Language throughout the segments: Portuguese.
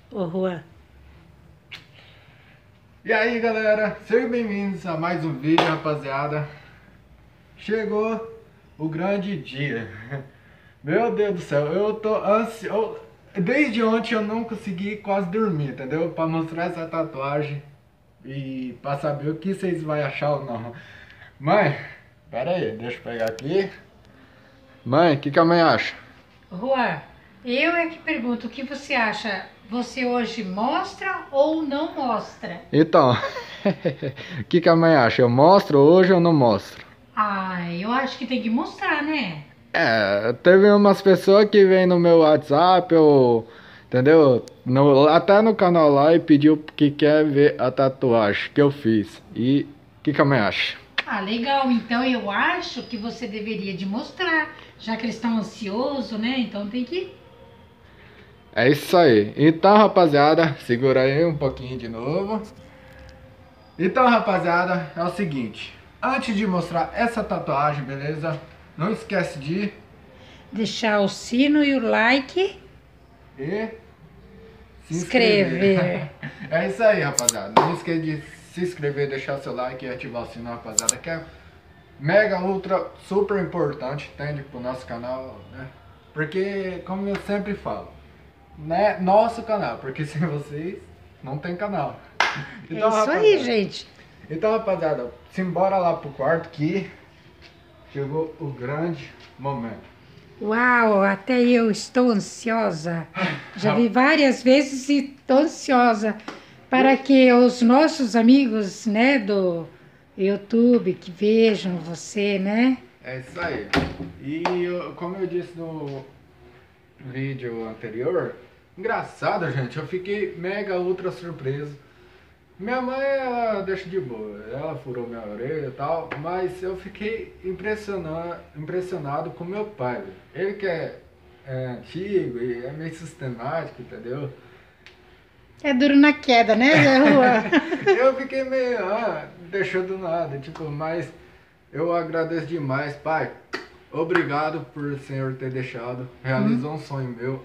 Ô, Juan. E aí galera, sejam bem-vindos a mais um vídeo, rapaziada. Chegou o grande dia. Meu Deus do céu, eu tô ansioso. Desde ontem eu não consegui quase dormir, entendeu? Pra mostrar essa tatuagem e pra saber o que vocês vão achar ou não. Mãe, pera aí, deixa eu pegar aqui. Mãe, o que a mãe acha? Juan, eu é que pergunto, o que você acha? Você hoje mostra ou não mostra? Então, o que a mãe acha? Eu mostro hoje ou não mostro? Ah, eu acho que tem que mostrar, né? Teve umas pessoas que vêm no meu WhatsApp, ou, entendeu? Até no canal lá e pediu que quer ver a tatuagem que eu fiz. E o que a mãe acha? Ah, legal. Então eu acho que você deveria de mostrar, já que eles estão ansiosos, né? Então tem que... É isso aí. Então, rapaziada, segura aí um pouquinho de novo. Então, rapaziada, é o seguinte. Antes de mostrar essa tatuagem, beleza? Não esquece de... Deixar o sino e o like, E se inscrever. escrever. É isso aí, rapaziada. Não esqueça de se inscrever, deixar seu like e ativar o sino, rapaziada, que é mega, ultra, super importante, entende? Pro nosso canal, né? Porque, como eu sempre falo, né? Nosso canal, porque sem vocês não tem canal. É Então, isso aí, rapaziada. gente. Então, rapaziada, simbora lá pro quarto que chegou o grande momento. Uau, até eu estou ansiosa. Já vi várias vezes e estou ansiosa para que os nossos amigos, né, do YouTube, que vejam você, né? É isso aí. E como eu disse no vídeo anterior, engraçado, gente, eu fiquei mega ultra surpreso. Minha mãe, ela deixa de boa, ela furou minha orelha e tal, mas eu fiquei impressionado com meu pai. Ele que é antigo e é meio sistemático, entendeu? É duro na queda, né, Zé Juan? Eu fiquei meio, deixou do nada, tipo, mas eu agradeço demais, pai. Obrigado por o senhor ter deixado, realizou um sonho meu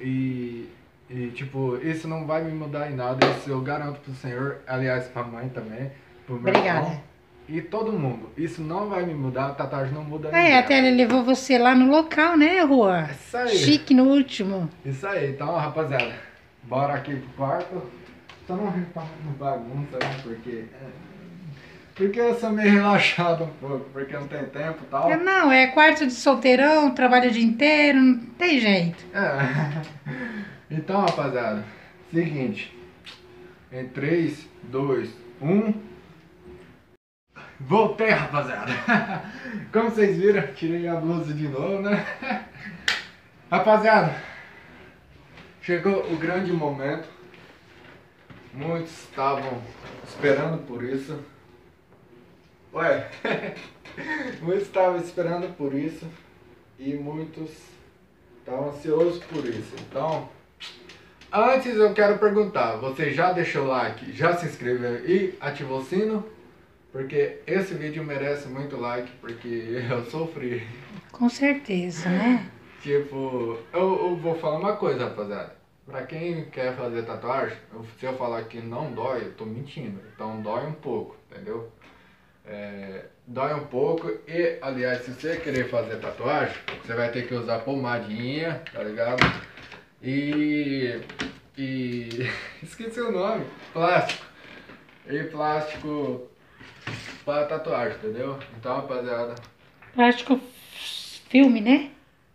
tipo, isso não vai me mudar em nada, isso eu garanto pro senhor, aliás, pra mãe também, pro meu Obrigada. irmão e todo mundo. Isso não vai me mudar, a tatuagem não muda É, ninguém. até ele levou você lá no local, né, Juan? É isso aí. Chique no último. Isso aí, então, rapaziada, bora aqui pro quarto. Só não no bagunça, né, porque eu sou meio relaxado um pouco, porque não tem tempo e tal. Não, é quarto de solteirão, trabalha o dia inteiro, não tem jeito. Então, rapaziada, seguinte. Em 3, 2, 1. Voltei, rapaziada. Como vocês viram, tirei a blusa de novo, né? Rapaziada, chegou o grande momento. Muitos estavam esperando por isso. Ué, muitos estavam esperando por isso. E muitos estavam ansiosos por isso. Então, antes eu quero perguntar, você já deixou o like, já se inscreveu e ativou o sino? Porque esse vídeo merece muito like, porque eu sofri. Com certeza, né? Tipo, eu vou falar uma coisa, rapaziada. Pra quem quer fazer tatuagem, se eu falar que não dói, eu tô mentindo. Então dói um pouco, entendeu? Dói um pouco e, aliás, se você querer fazer tatuagem, você vai ter que usar pomadinha, tá ligado? E esqueci o nome, plástico. E plástico para tatuagem, entendeu? Então, rapaziada. Plástico filme, né?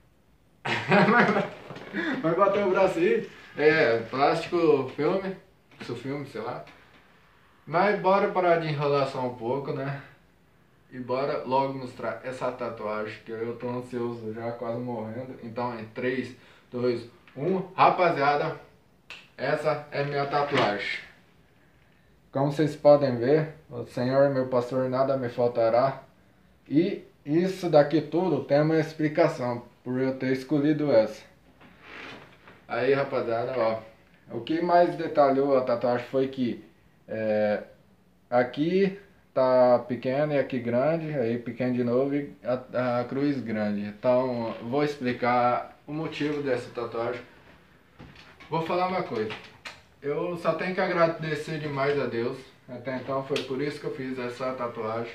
Vai bater o braço aí. Plástico filme, isso filme, sei lá. Mas bora parar de enrolação um pouco, né? E bora logo mostrar essa tatuagem, que eu tô ansioso, já quase morrendo. Então, em 3, 2, 1. Rapaziada, essa é minha tatuagem. Como vocês podem ver, o Senhor é meu pastor, nada me faltará. E isso daqui tudo tem uma explicação, por eu ter escolhido essa. Aí, rapaziada, ó. O que mais detalhou a tatuagem foi que aqui tá pequeno e aqui grande, aí pequeno de novo e a cruz grande. Então, vou explicar o motivo dessa tatuagem. Vou falar uma coisa. eu só tenho que agradecer demais a Deus. Até então foi por isso que eu fiz essa tatuagem.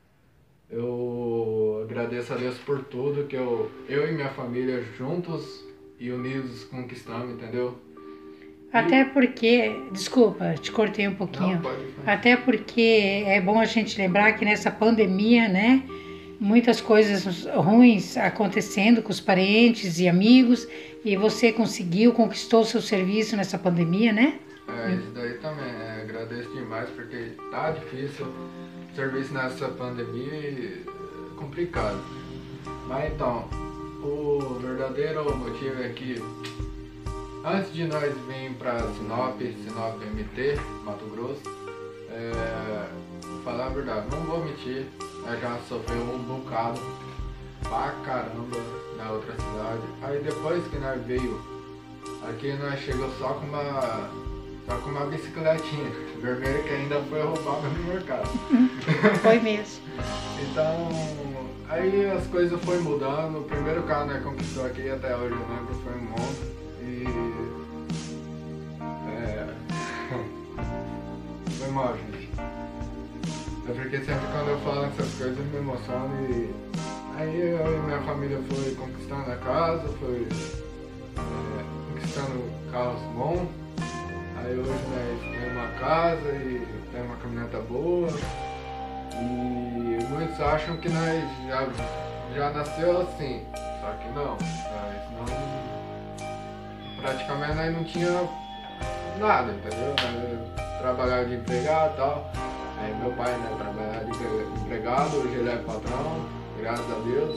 Eu agradeço a Deus por tudo que eu e minha família juntos e unidos conquistamos, entendeu? Até porque, desculpa, te cortei um pouquinho. Não, pode. Até porque é bom a gente lembrar que nessa pandemia, né, muitas coisas ruins acontecendo com os parentes e amigos, e você conseguiu, conquistou o seu serviço nessa pandemia, né? Isso daí também, agradeço demais porque tá difícil o serviço nessa pandemia e é complicado. Mas então, o verdadeiro motivo é que antes de nós vir para Sinop MT, Mato Grosso, falar a verdade, não vou mentir, nós já sofremos um bocado pra caramba na outra cidade. Aí depois que nós veio, aqui nós chegou só com uma bicicletinha vermelha que ainda foi roubada no mercado. Foi mesmo. Então, aí as coisas foram mudando. O primeiro carro que nós conquistou aqui até hoje, eu lembro, foi um Monza. E foi mal, gente. É porque sempre quando eu falo essas coisas eu me emociono. E aí eu e minha família foi conquistando a casa, foi conquistando carros bons. Aí hoje nós temos uma casa e temos uma caminhoneta boa. E muitos acham que nós já nasceu assim. Só que não. Nós não, praticamente nós não tinha nada, entendeu? Nós trabalhava de empregado e tal. Aí meu pai, né, trabalhava de empregado, hoje ele é patrão, graças a Deus.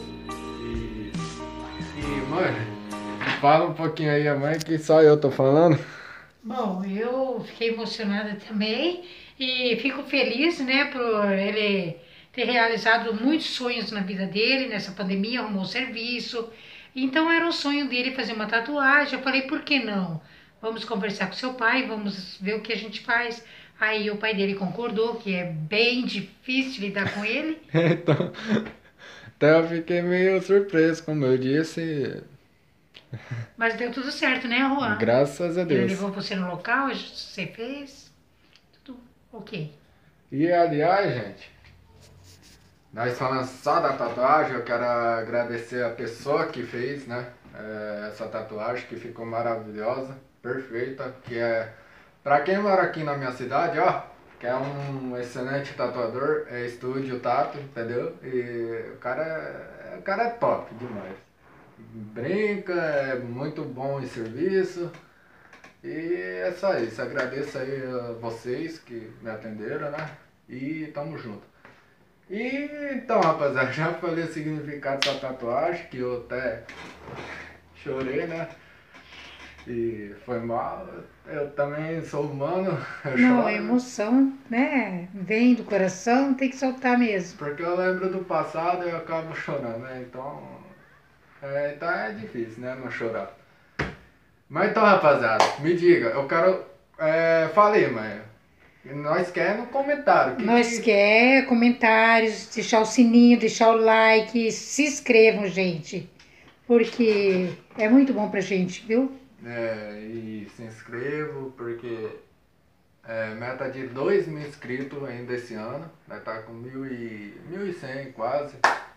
E mãe, fala um pouquinho aí a mãe que só eu tô falando. Bom, eu fiquei emocionada também e fico feliz, né, por ele ter realizado muitos sonhos na vida dele, nessa pandemia, arrumou serviço. Então era o sonho dele fazer uma tatuagem. Eu falei, por que não? Vamos conversar com seu pai, vamos ver o que a gente faz. Aí o pai dele concordou, que é bem difícil lidar com ele. Então eu fiquei meio surpreso, como eu disse. Mas deu tudo certo, né, Juan? Graças a Deus. Ele levou você no local, você fez, tudo ok. E aliás, gente, nós falando só da tatuagem, eu quero agradecer a pessoa que fez, né, essa tatuagem, que ficou maravilhosa, perfeita, que é, pra quem mora aqui na minha cidade, ó, que é um excelente tatuador, é Estúdio Tato, entendeu? E o cara é top demais. Brinca, é muito bom em serviço. E é só isso, agradeço aí a vocês que me atenderam, né? E tamo junto. E então, rapaziada, já falei o significado dessa tatuagem, que eu até chorei, né? E foi mal, eu também sou humano, eu Não, choro. a emoção, né, vem do coração, tem que soltar mesmo. Porque eu lembro do passado e eu acabo chorando, né? Então é difícil, né, não chorar. Mas então, rapaziada, me diga, eu quero... falei, mãe, nós queremos no comentário. Nós quer comentários, deixar o sininho, deixar o like, se inscrevam, gente, porque é muito bom pra gente, viu? E se inscrevam, porque meta de 2.000 inscritos ainda esse ano, vai estar com 1.100 quase.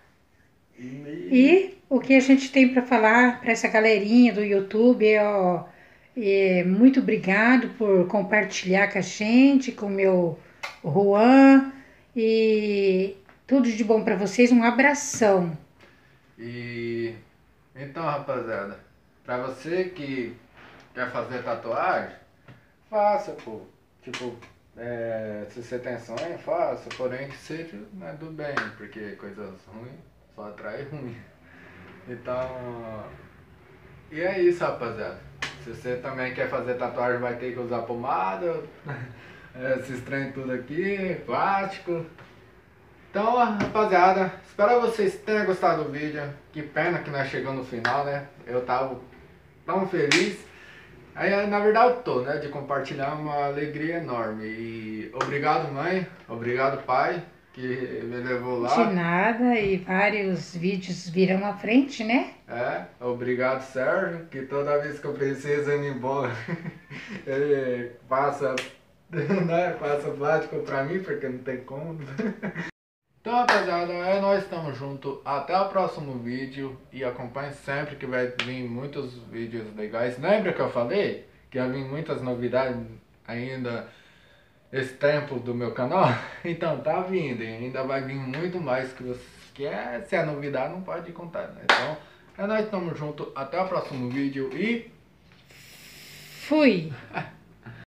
E o que a gente tem para falar para essa galerinha do YouTube muito obrigado por compartilhar com a gente, com o meu Juan, e tudo de bom para vocês, um abração. E então, rapaziada, para você que quer fazer tatuagem, faça, pô. Tipo, se você tem sonho, faça, porém que seja, né, do bem, porque coisas ruins só atrai ruim. Então, e é isso, rapaziada. Se você também quer fazer tatuagem, vai ter que usar pomada, esses trem tudo aqui, plástico. Então, rapaziada, espero que vocês tenham gostado do vídeo. Que pena que nós chegamos no final, né? Eu tava tão feliz. Aí, na verdade, eu tô, né? De compartilhar uma alegria enorme. E obrigado, mãe. Obrigado, pai. que me levou De lá. nada, e vários vídeos virão à frente, né? Obrigado, Sérgio, que toda vez que eu preciso ir embora, ele passa, né, passa plástico pra mim, porque não tem como. Então, rapaziada, nós estamos juntos. Até o próximo vídeo. E acompanhe sempre que vai vir muitos vídeos legais. Lembra que eu falei que ia vir muitas novidades ainda esse tempo do meu canal? Então, tá vindo. E ainda vai vir muito mais que você quer. Se é novidade, não pode contar, né? Então, nós estamos juntos. Até o próximo vídeo e... Fui!